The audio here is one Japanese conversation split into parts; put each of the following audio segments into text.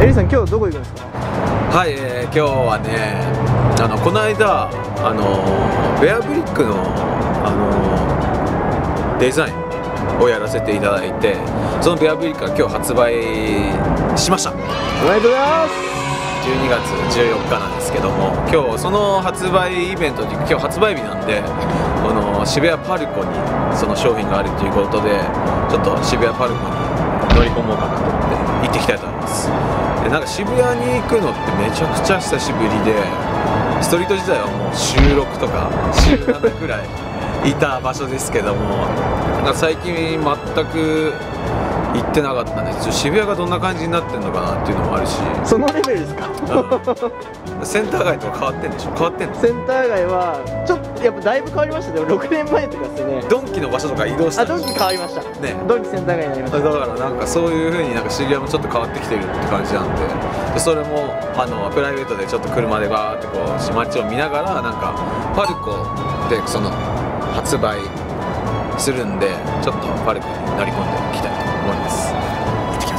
エリさん、今日どこ行くんですか？ はい、今日はね、この間ベアブリックのデザインをやらせていただいて、そのベアブリックが今日発売しました。 おめでとうございます。 12月14日なんですけども、今日その発売イベントで、今日発売日なんで、この渋谷パルコにその商品があるということで、ちょっと渋谷パルコに乗り込もうかなと思って行ってきたいと思います。で、なんか渋谷に行くのってめちゃくちゃ久しぶりで、ストリート自体はもう週6とか週7くらいいた場所ですけども、なんか最近全く行ってなかったんで、渋谷がどんな感じになってるのかなっていうのもあるし。 そのレベルですか？ センター街とか変わってんでしょ？変わってんの？ センター街はちょっとやっぱだいぶ変わりましたね。6年前とかですよね。 ドンキの場所とか移動した。 ドンキ変わりましたね。ドンキセンター街になりました。 だからなんかそういう風になんか渋谷もちょっと変わってきてるって感じなんで、それもプライベートでちょっと車でバーってこう街を見ながら、なんかパルコでその発売するんで、ちょっとパルコに乗り込んでいきたいと思います。行ってきます。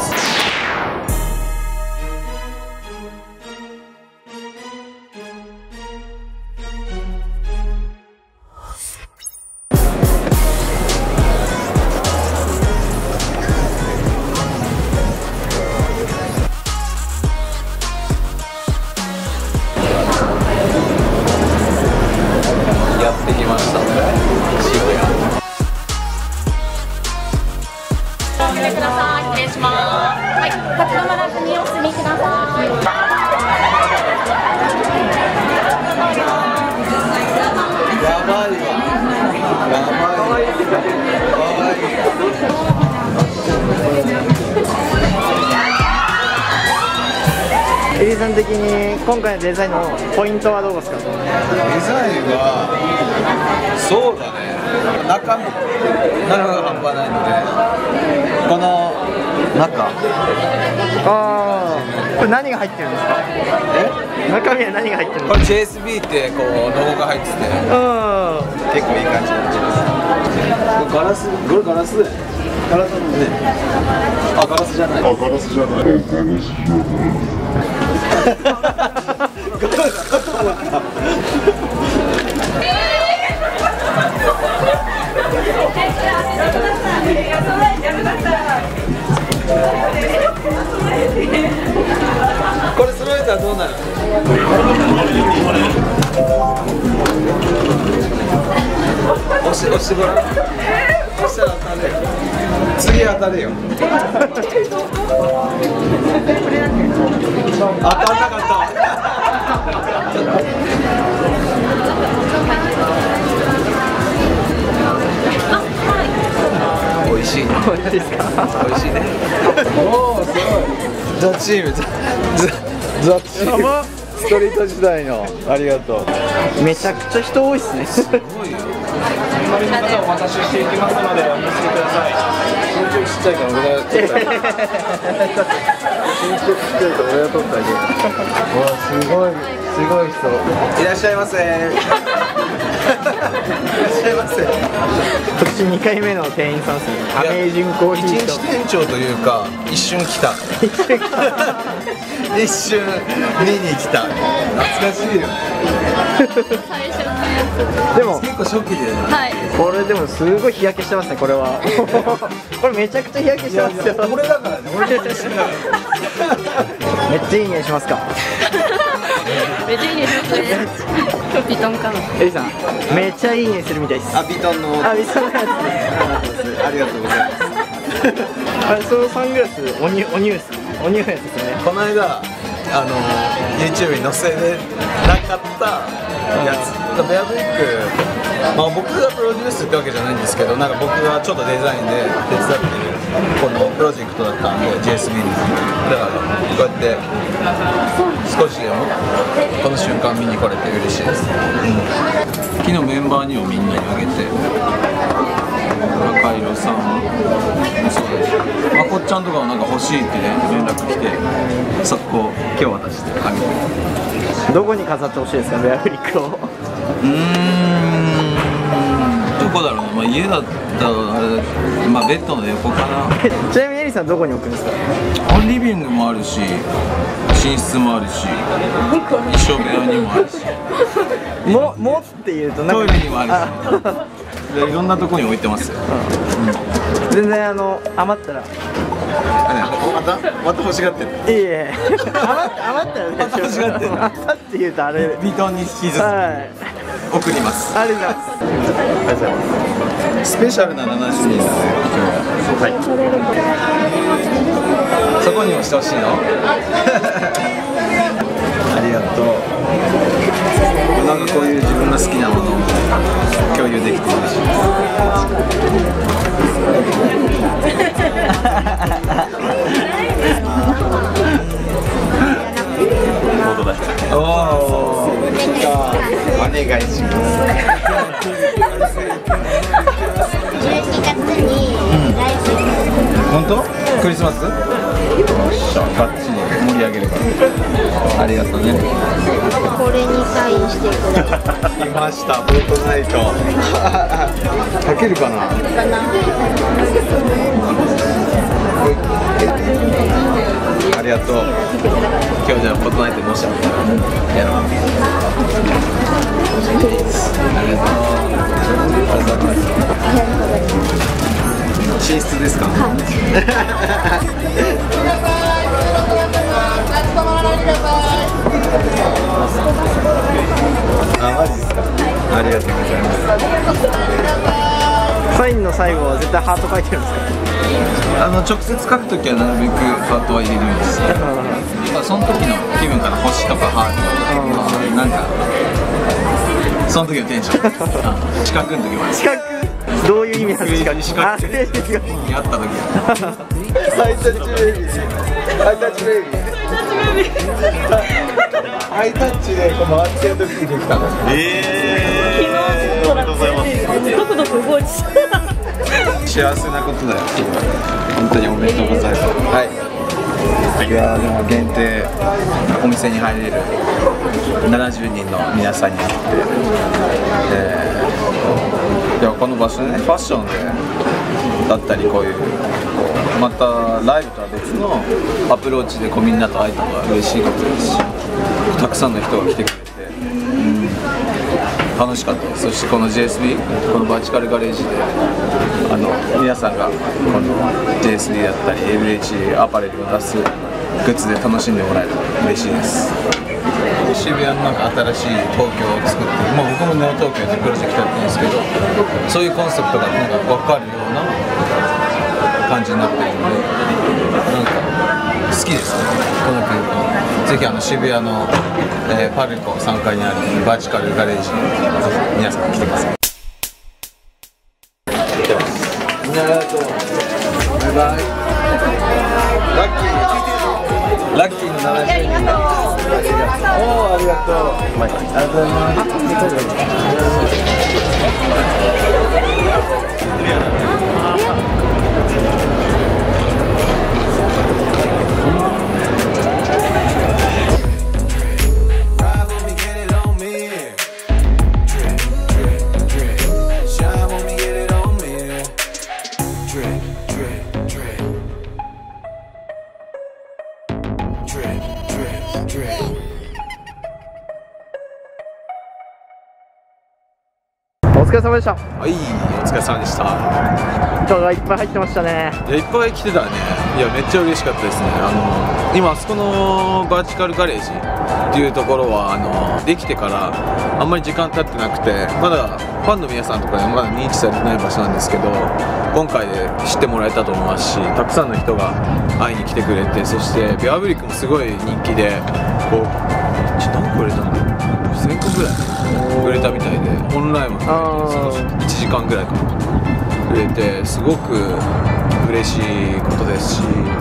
やってきましたね、渋谷。 お見てください。失礼します。はい、立ち止まらずにお進みください。 やばいわ。やばい。 エリさん的に今回のデザインのポイントはどうですか？ デザインはそうだね、中身が半端ないので、この中、 これ何が入ってるんですか？中身は何が入ってるんこれです JSB ってこうロゴが入ってて、 か？ 結構いい感じになってます。ガラス、これガラスだよね。ガラスだね。あ、ガラスじゃない。あ、ガラスじゃない。これ揃えたらどうなる？押してごらん。押したら当たるよ。次当たるよ。当たんなかった。美味しい。 美味しいですか？ 美味しいね。おお、すごい。ザチーム、ザチーム。ストリート時代の、ありがとう。 めちゃくちゃ人多いっすね。 すごいよ。 隣の方お待たせしていきますのでお見せください。 身長ちっちゃいから俺が取ったり。身長ちっちゃいから俺が取ったり。わあ、すごい人。いらっしゃいませ。いらっしゃいませ。 今年2回目の店員さんですね。アメージングコーヒーと。 一日店長というか一瞬来た。一瞬見に来た。懐かしいよ。 最初のやでも結構初期で。 はい。 これでもすごい日焼けしてますね。これは。これめちゃくちゃ日焼けしてますよ。 俺だからね。俺と一緒だから。 めっちゃいい匂いしますか？ めっちゃいいですね。今日ピトンかな。 エリさん、めっちゃいい匂いするみたいです。 あ、ビトンの。 あ、みそのやつです。 ありがとうございます。 あれ、そのサングラス、おニュース、おニューのやつですね。 この間YouTube に載せれなかったやつ、ベアブリック、僕がプロデュースってわけじゃないんですけど、なんか僕がちょっとデザインで手伝ってるこのプロジェクトだったんで JSB に、だからこうやって少しでもこの瞬間見に来れて嬉しいです、昨日メンバーにもみんなにあげて、赤色さんもそうだし、まこっちゃんとかもなんか欲しいってね連絡来て、速攻今日渡してあげて。 どこに飾ってほしいですか、ベアブリックを。 どこだろうね、家だっまあベッドの横かな。 ちなみにエリさんどこに置くんですか？ リビングもあるし、寝室もあるし、衣装部屋にもあるし、 もっていうとなんかトイレにもあるし、でいろんなとこに置いてますよ。 全然余ったらまた欲しがってる。 いえいえ余ったらね、 また欲しがってる余ったって言うとあれ、 ビトンに引きずってはい送ります。 ありがとうございます。 スペシャルな70人だね、はい。そこにもしてほしいの？ありがとう。なんかこういう自分が好きなものを共有できて嬉しい。おお、お願いします。本当？クリスマス？よっしゃ、バッチリ盛り上げるから。ありがとうね。 これにサインしてください。 来ました、フォートナイト。書けるかな？ありがとう。今日じゃあフォートナイトに申し訳ない。やろう。ありがとう。寝室ですか？あ、マジですか？ありがとうございます。 サインの最後は絶対ハート書いてるんですか？ 直接書くときはなるべくハートは入れるようにして、その時の気分から星とかハートとか、なんかその時のテンション。四角の時もある。 四角どういう意味なんですか？ 四角四角に会った時ハイタッチベイビー、ハイタッチベイビー、 ハイタッチでこう回ってる時にできたの。幸せなことだよ。本当におめでとうございます。はい。いやでも限定お店に入れる70人の皆さんに会って、でもこの場所でね、ファッションでだったりこういうまたライブとは別のアプローチでみんなと会えたのは嬉しいことですし、たくさんの人が来てくれて、楽しかったです。そしてこの JSB、このバーチカルガレージで皆さんがこの JSB だったり LH アパレルを出すグッズで楽しんでもらえたら嬉しいです。渋谷のなんか新しい東京を作って、僕もネオ東京ってプロジェクトやってるんですけど、そういうコンセプトがなんか分かるような感じになっているので、なんか好きですね、この空間。ぜひ渋谷の、パルコ3階にあるバーチカルガレージに皆さん来てください。みんなありがとう。バイバイ。ラッキーの70人。おー、ありがとう。ありがとうございますお疲れ様でした。 はい、お疲れ様でした。 人がいっぱい入ってましたね。 いや、いっぱい来てたね。いや、めっちゃ嬉しかったですね。今あそこのバーチカルガレージっていうところはできてからあんまり時間経ってなくて、まだファンの皆さんとかにまだ認知されてない場所なんですけど、今回で知ってもらえたと思いますし、たくさんの人が会いに来てくれて、そしてベアブリックもすごい人気で、何個売れたの？1000個ぐらい売れたみたいで、オンラインも含めて1時間ぐらいかな売れて、すごく嬉しいことですし、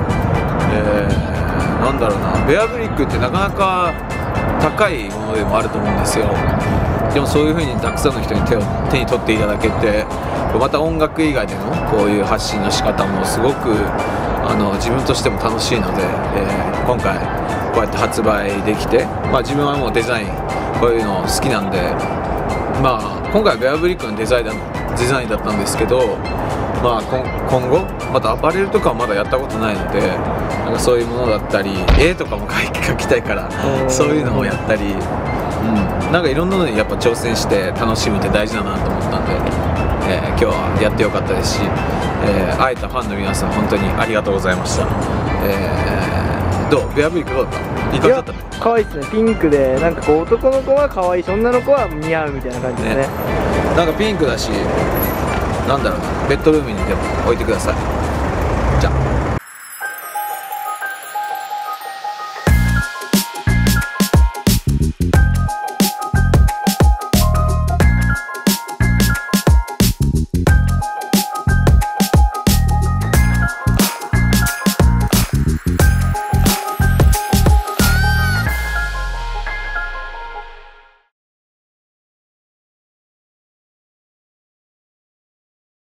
なんだろうな、ベアブリックってなかなか高いものでもあると思うんですよ。でもそういう風にたくさんの人に手に取っていただけて、また音楽以外でのこういう発信の仕方もすごく自分としても楽しいので、今回こうやって発売できて、自分はもうデザインこういうの好きなんで、今回ベアブリックのデザインだったんですけど、 まあ今後またアパレルとかはまだやったことないので、なんかそういうものだったり絵とかも描きたいからそういうのをやったり、なんかいろんなのにやっぱ挑戦して楽しむって大事だなと思ったんで、今日はやってよかったですし、会えたファンの皆さん本当にありがとうございました。どうベアブリックどうだった？いい感じだったね。 可愛いですね。ピンクでなんかこう男の子は可愛いし女の子は似合うみたいな感じですね。 なんかピンクだし、なんだろうな、ベッドルームにでも置いてください。